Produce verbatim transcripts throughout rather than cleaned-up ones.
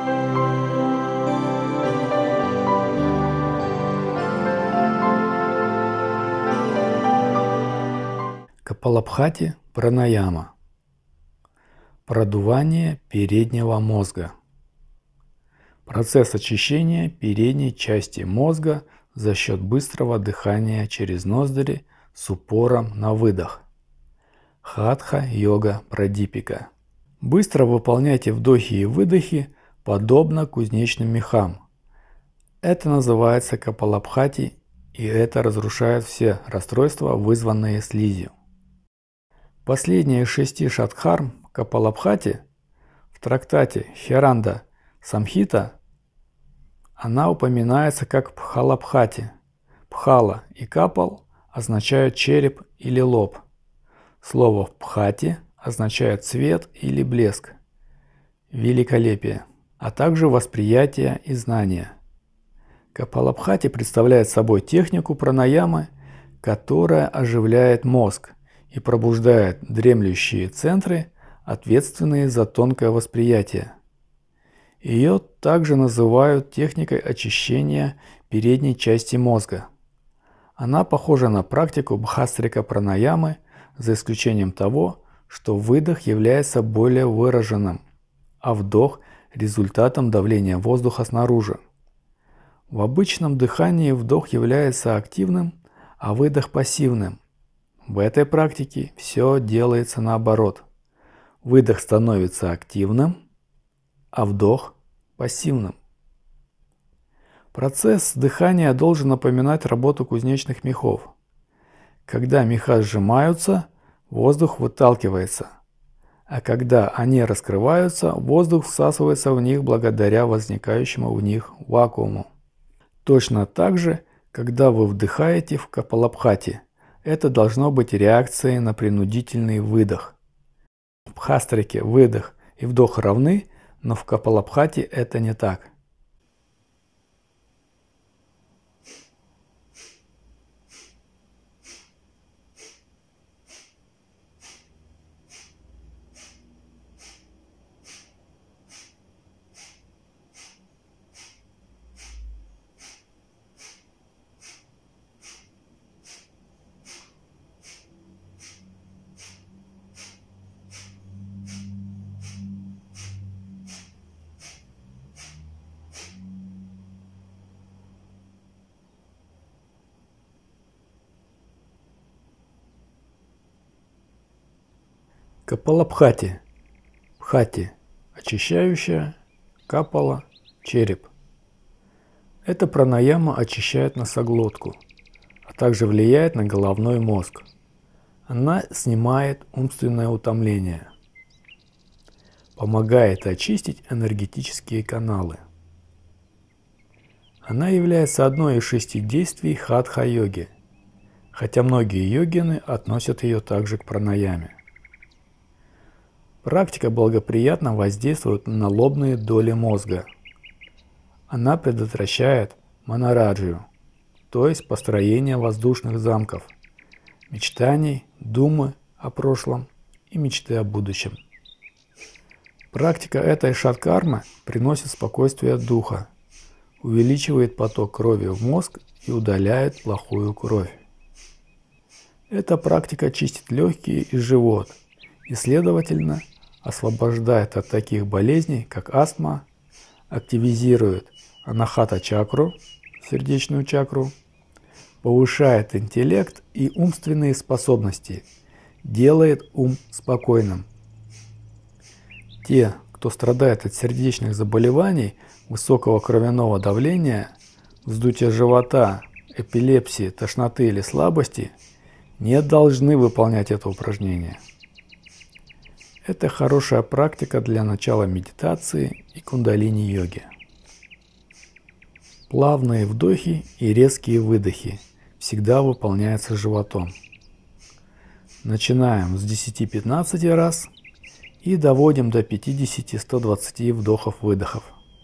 Капалабхати пранаяма. Продувание переднего мозга. Процесс очищения передней части мозга за счет быстрого дыхания через ноздри с упором на выдох. Хатха-йога прадипика. Быстро выполняйте вдохи и выдохи, подобно кузнечным мехам. Это называется капалабхати, и это разрушает все расстройства, вызванные слизью. Последняя из шести шадхарм Капалабхати в трактате Херанда Самхита она упоминается как Пхалабхати. Пхала и капал означают череп или лоб. Слово Пхати означает цвет или блеск, великолепие, а также восприятие и знание. Капалабхати представляет собой технику пранаямы, которая оживляет мозг и пробуждает дремлющие центры, ответственные за тонкое восприятие. Ее также называют техникой очищения передней части мозга. Она похожа на практику бхастрика пранаямы, за исключением того, что выдох является более выраженным, а вдох – результатом давления воздуха снаружи. В обычном дыхании вдох является активным, а выдох – пассивным. В этой практике все делается наоборот. Выдох становится активным, а вдох – пассивным. Процесс дыхания должен напоминать работу кузнечных мехов. Когда меха сжимаются, воздух выталкивается, а когда они раскрываются, воздух всасывается в них благодаря возникающему в них вакууму. Точно так же, когда вы вдыхаете в капалабхати, это должно быть реакцией на принудительный выдох. В бхастрике выдох и вдох равны, но в капалабхати это не так. Капалабхати. Бхати – очищающая, капала – череп. Эта пранаяма очищает носоглотку, а также влияет на головной мозг. Она снимает умственное утомление, помогает очистить энергетические каналы. Она является одной из шести действий хатха-йоги, хотя многие йогины относят ее также к пранаяме. Практика благоприятно воздействует на лобные доли мозга. Она предотвращает манараджию, то есть построение воздушных замков, мечтаний, думы о прошлом и мечты о будущем. Практика этой шадкармы приносит спокойствие духа, увеличивает поток крови в мозг и удаляет плохую кровь. Эта практика чистит легкие и живот и, следовательно, освобождает от таких болезней, как астма, активизирует анахата-чакру, сердечную чакру, повышает интеллект и умственные способности, делает ум спокойным. Те, кто страдает от сердечных заболеваний, высокого кровяного давления, вздутия живота, эпилепсии, тошноты или слабости, не должны выполнять это упражнение. Это хорошая практика для начала медитации и кундалини-йоги. Плавные вдохи и резкие выдохи всегда выполняются животом. Начинаем с десяти-пятнадцати раз и доводим до пятидесяти-ста двадцати вдохов-выдохов.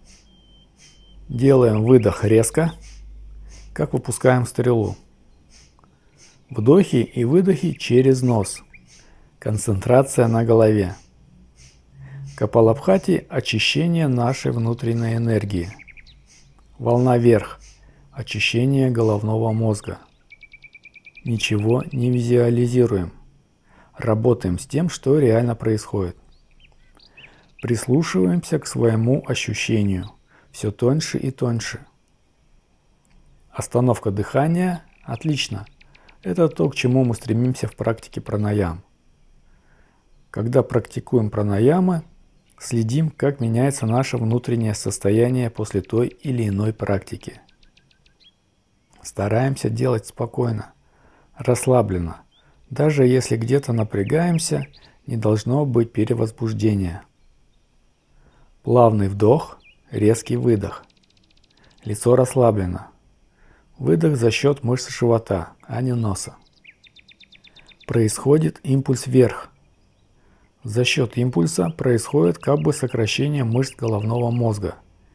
Делаем выдох резко, как выпускаем стрелу. Вдохи и выдохи через нос. Концентрация на голове. Капалабхати – очищение нашей внутренней энергии. Волна вверх – очищение головного мозга. Ничего не визуализируем. Работаем с тем, что реально происходит. Прислушиваемся к своему ощущению все тоньше и тоньше. Остановка дыхания – отлично. Это то, к чему мы стремимся в практике пранаям. Когда практикуем пранаямы, следим, как меняется наше внутреннее состояние после той или иной практики. Стараемся делать спокойно, расслабленно. Даже если где-то напрягаемся, не должно быть перевозбуждения. Плавный вдох, резкий выдох. Лицо расслаблено. Выдох за счет мышц живота, а не носа. Происходит импульс вверх. За счет импульса происходит как бы сокращение мышц головного мозга.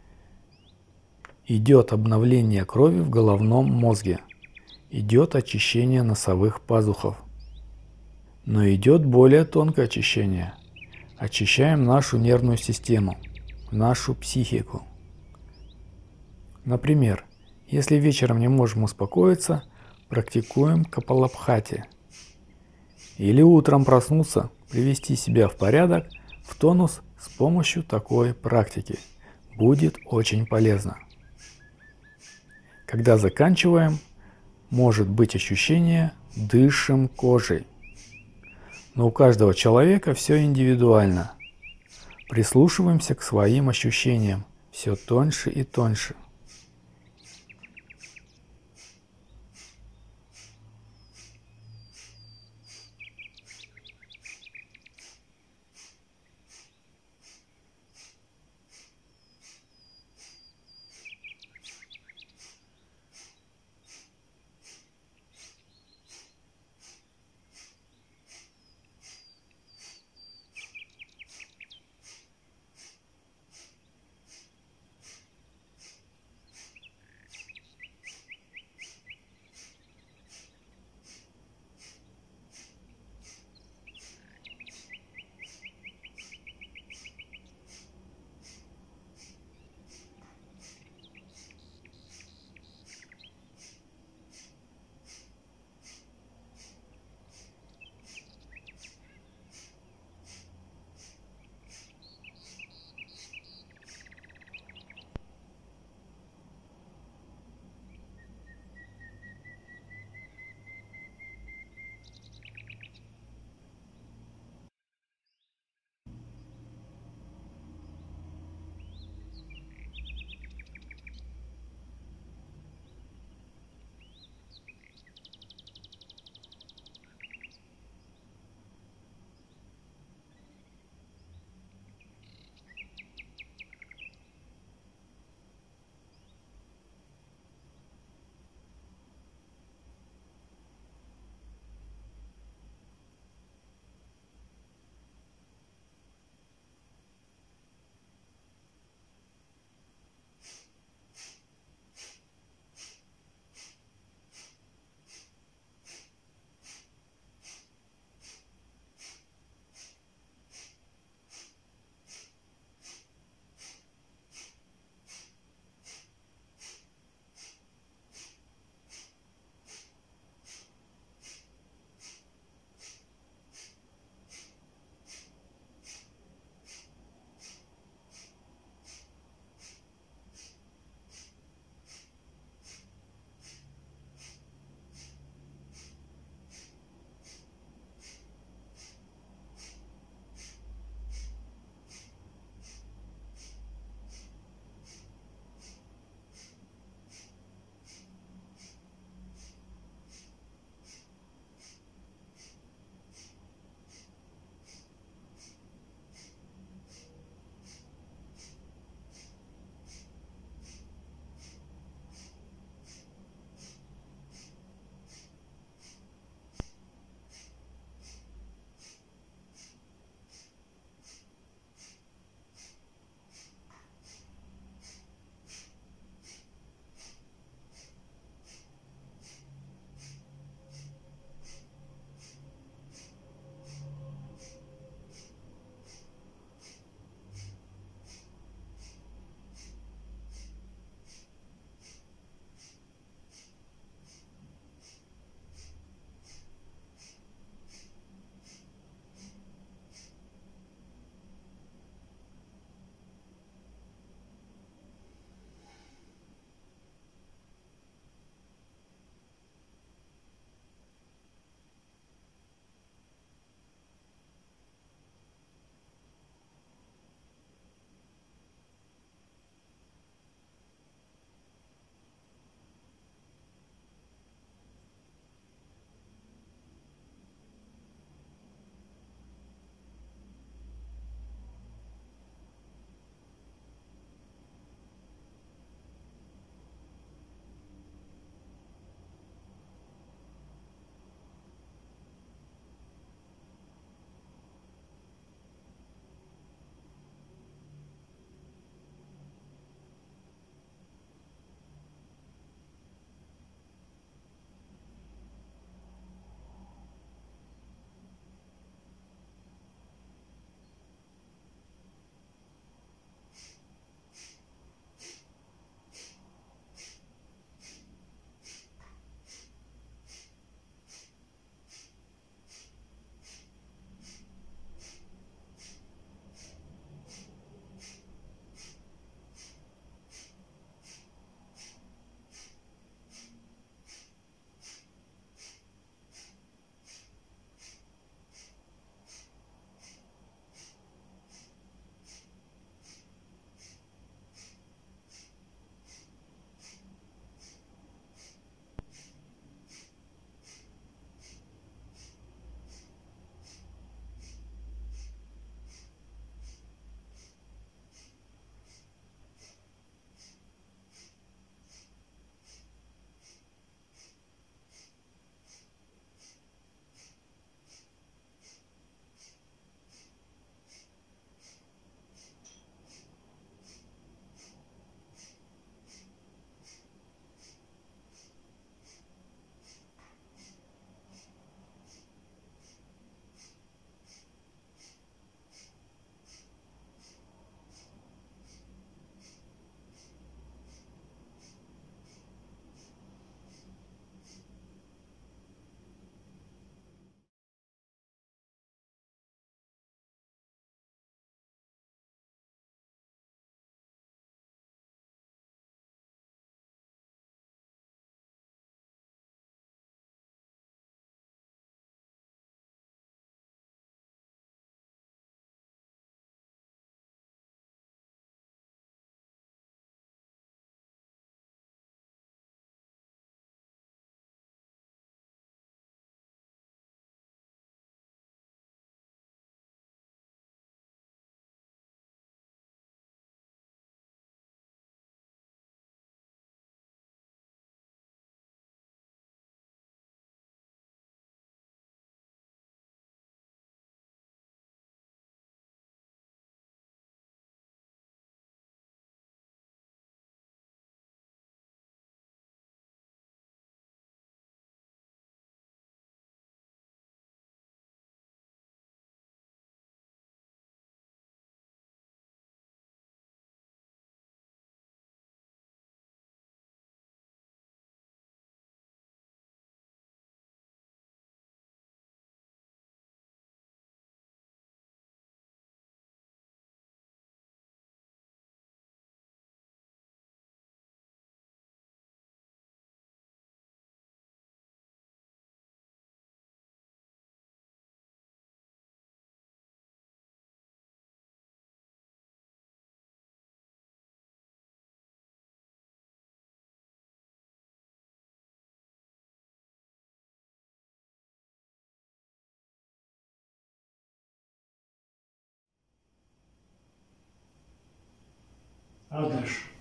Идет обновление крови в головном мозге. Идет очищение носовых пазухов. Но идет более тонкое очищение. Очищаем нашу нервную систему, нашу психику. Например, если вечером не можем успокоиться, практикуем капалабхати. Или утром проснуться, привести себя в порядок, в тонус с помощью такой практики. Будет очень полезно. Когда заканчиваем, может быть ощущение «дышим кожей». Но у каждого человека все индивидуально. Прислушиваемся к своим ощущениям все тоньше и тоньше. А дальше?